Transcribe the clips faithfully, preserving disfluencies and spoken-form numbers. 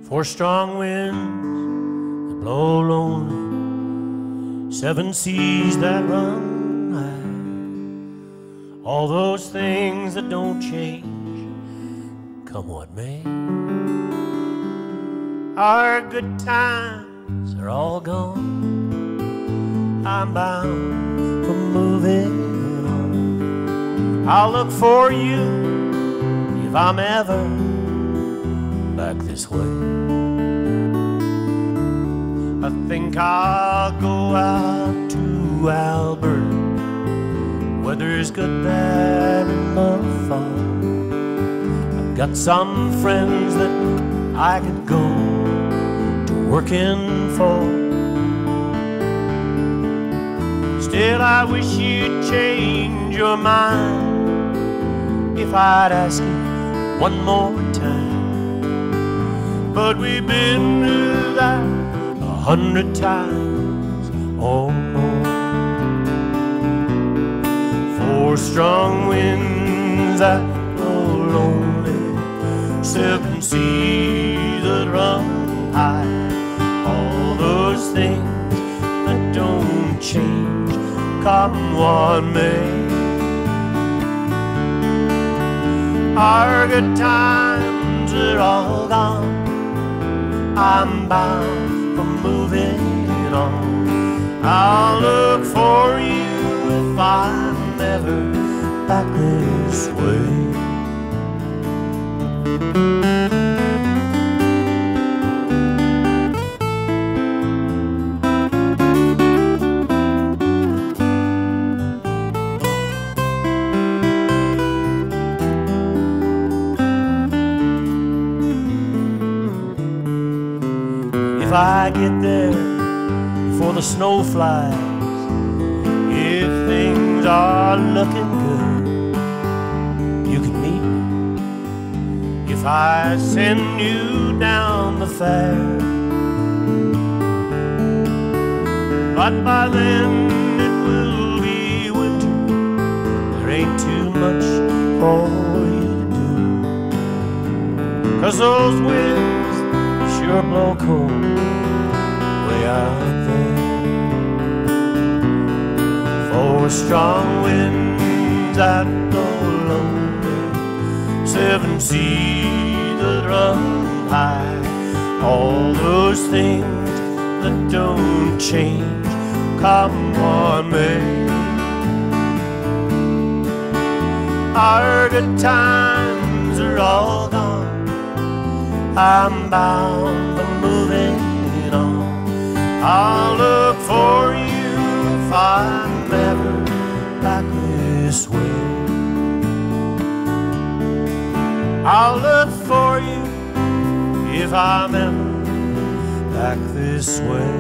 Four strong winds that blow lonely, seven seas that run high, all those things that don't change, come what may. Our good times are all gone, I'm bound for moving on. I'll look for you if I'm ever back this way. I think I'll go out to Albert. Weather's good there in the fall. I've got some friends that I could go to working for. Still, I wish you'd change your mind if I'd ask you one more time. But we've been through that a hundred times or more. Four strong winds that blow lonely, seven seas that run high, all those things that don't change, come what may. Our good times are all gone, I'm bound for moving on. I'll look for you if I'm ever back this way. If I get there before the snow flies, if things are looking good, you can meet me. If I send you down the fair, but by then it will be winter, there ain't too much for you to do, 'cause those winds sure blow cold way out there. Four strong winds that blow lonely, seven seas that run high, all those things that don't change, come what may. Our good times are all gone, I'm bound for moving on. I'll look for you if I'm ever back this way. I'll look for you if I'm ever back this way.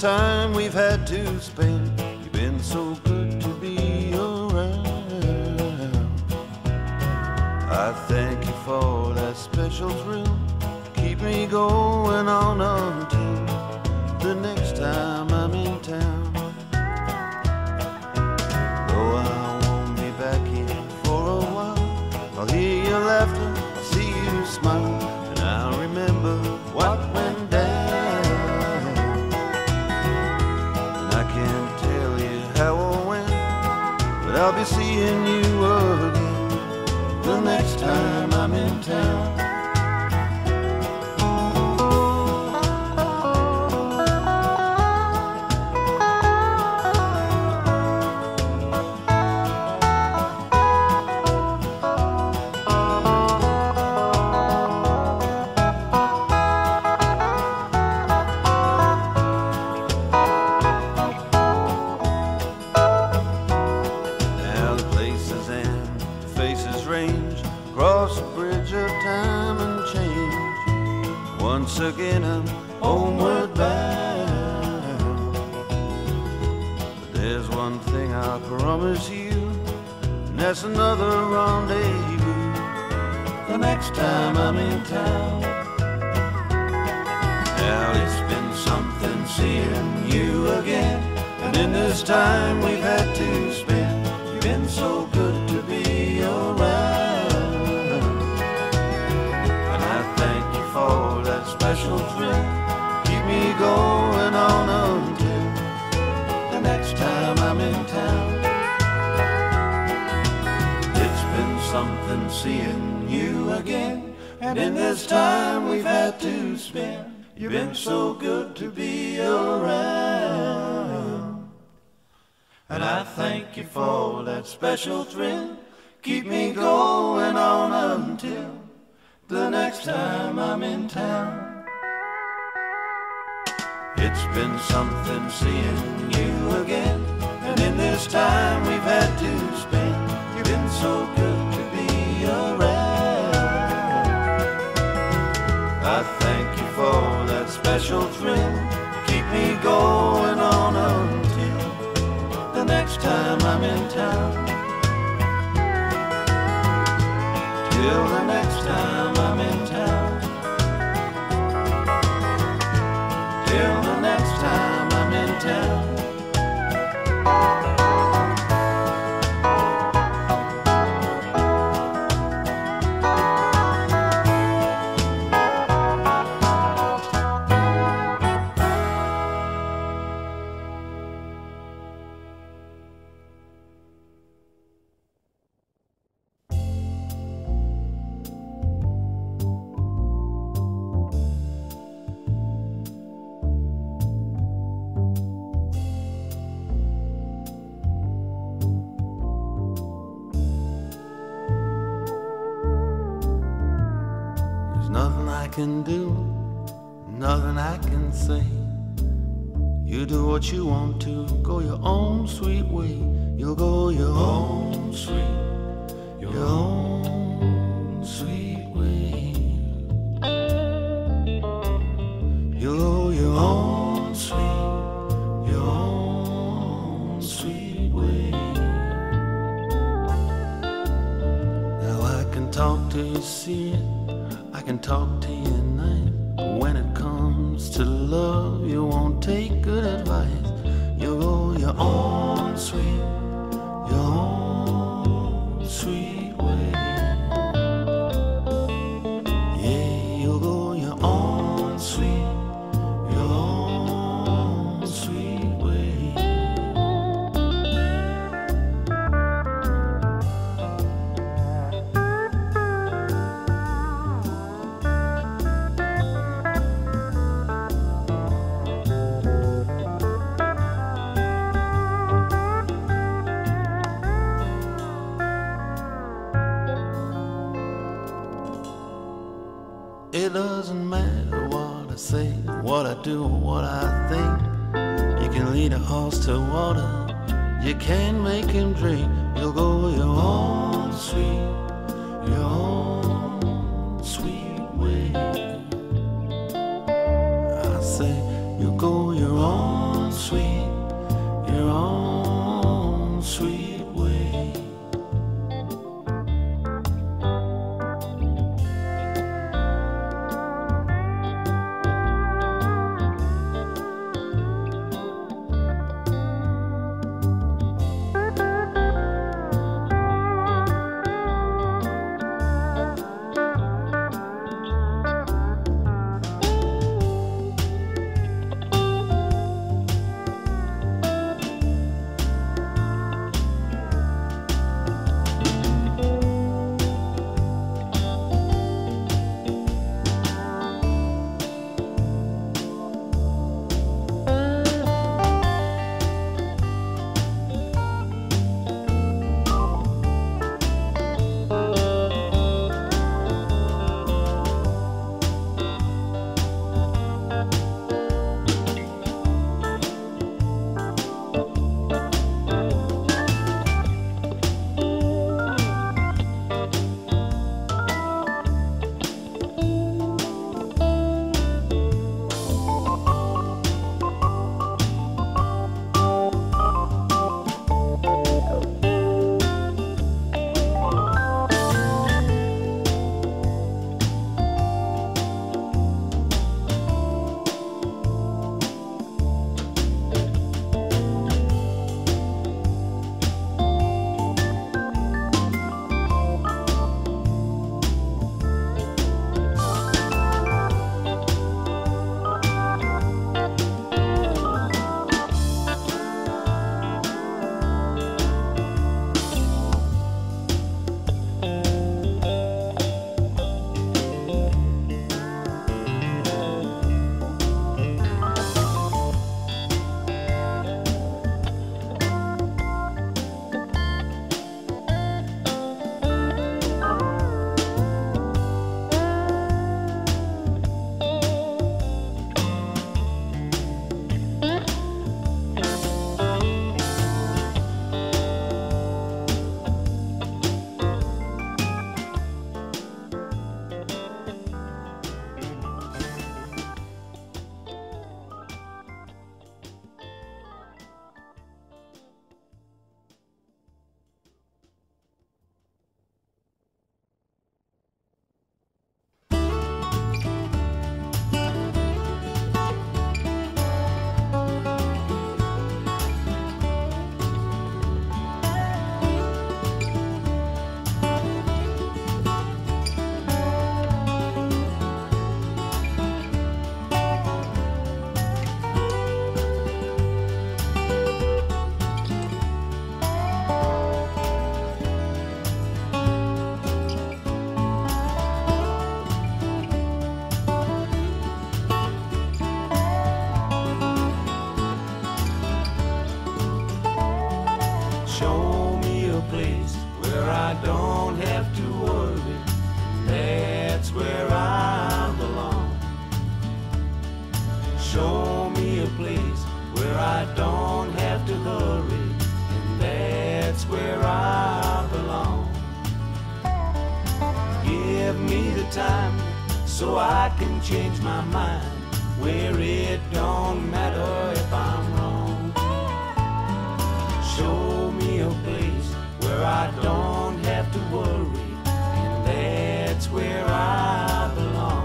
time we've had to spend. You've been so good to be around. I thank you for that special thrill. Keep me going on until the next time I'm in town. Though I won't be back here for a while, I'll hear your laughter, I'll see you smile, and I'll remember what went down. And I can't tell you how or when, but I'll be seeing you again the next time I'm in town. Across the bridge of time and change, once again I'm homeward bound. But there's one thing I promise you, and that's another rendezvous the next time I'm in town. Now it's been something seeing you again, and in this time we've had to spend, you've been so good to be around. For that special thrill, keep me going on until the next time I'm in town. It's been something seeing you again, and in this time we've had to spend, you've been so good to be around. And I thank you for that special thrill, keep me going on until the next time I'm in town. It's been something seeing you again, and in this time we've had to spend, you've been so good to be around. I thank you for that special thrill, keep me going on until the next time I'm in town. Till the next time I'm in town. Till the next time I'm in town. Nothing I can do, nothing I can say. You do what you want to, go your own sweet way. You'll go your own sweet, your own sweet way. You'll go your own sweet, your own sweet way. Now I can talk till you see it, I can talk to you at night, but when it comes to love, you won't take good advice. You'll go your own sweet, your own sweet way. Yeah, you'll go your own sweet, your own sweet way. It doesn't matter what I say, what I do, or what I think. You can lead a horse to water, you can't make him drink. You'll go your own sweet, your own sweet way. I say you'll go your own give me the time so I can change my mind, where it don't matter if I'm wrong. Show me a place where I don't have to worry, and that's where I belong.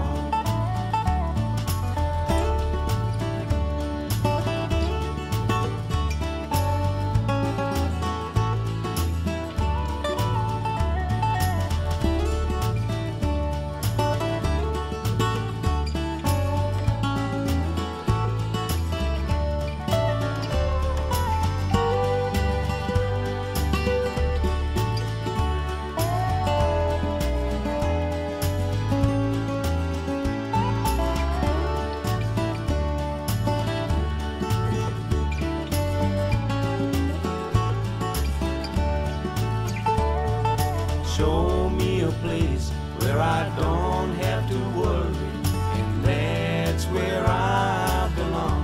Show me a place where I don't have to worry, and that's where I belong.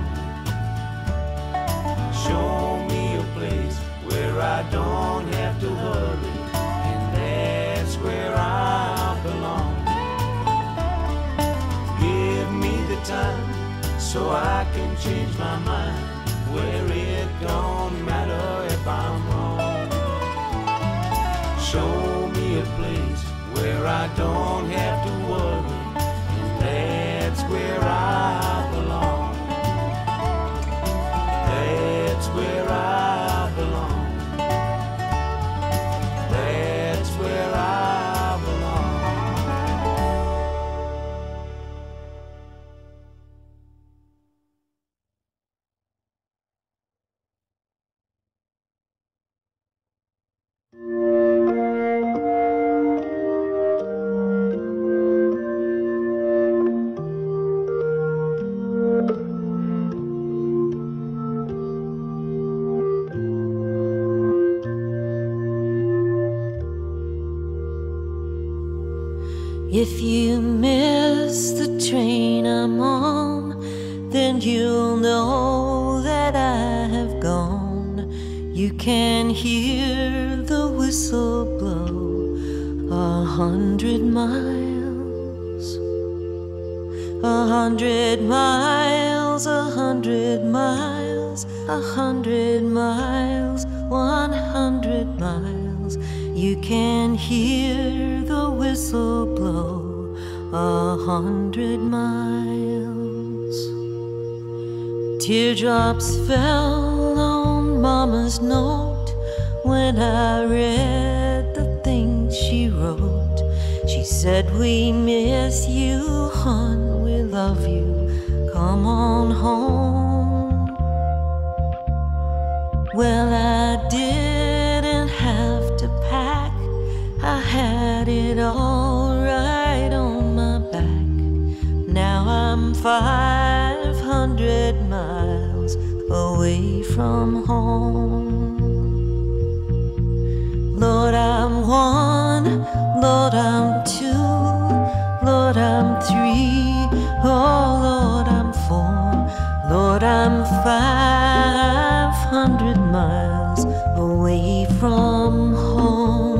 Show me a place where I don't have to hurry, and that's where I belong. Give me the time so I can change my mind, where it don't matter if I'm wrong. Show me a place where I don't have to worry, and that's where I belong. That's where I belong. That's where I belong. If you miss the train I'm on, then you'll know that I have gone. You can hear the whistle blow a hundred miles, a hundred miles, a hundred miles, a hundred miles, one hundred miles. You can hear the whistle blow a hundred miles. Teardrops fell on Mama's note when I read the things she wrote. She said, we miss you, hon, we love you, come on home. Well, I didn't have to pack, I had it all right on my back. Now I'm five hundred miles away from home. Lord, I'm one, Lord, I'm two, Lord, I'm three, oh Lord, I'm four, Lord, I'm five hundred miles away from home.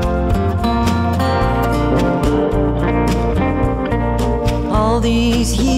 These years